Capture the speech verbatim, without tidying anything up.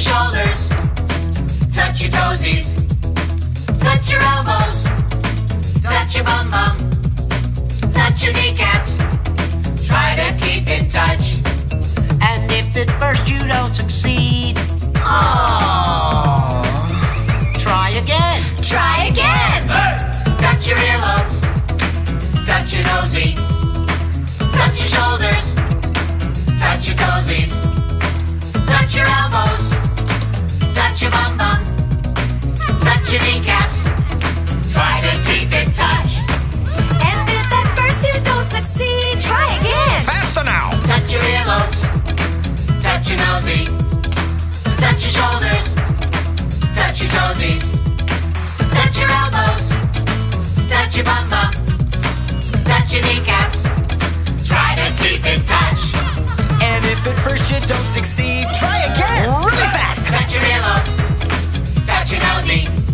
shoulders, touch your toesies, touch your elbows, touch your bum bum, touch your kneecaps, try to keep in touch. And if at first you don't succeed, oh, try again. Try again! Hey! Touch your earlobes, touch your nosy, touch your shoulders, touch your toesies, touch your elbows, touch your bum bum, touch your kneecaps, try to keep in touch. And if at first you don't succeed, try again. Faster now! Touch your earlobes, touch your nosy, touch your shoulders, touch your toesies, touch your elbows, touch your bum bum, touch your kneecaps, try to keep in touch. And if at first you don't succeed, try again! Really fast! Touch your earlobes, touch your nosy,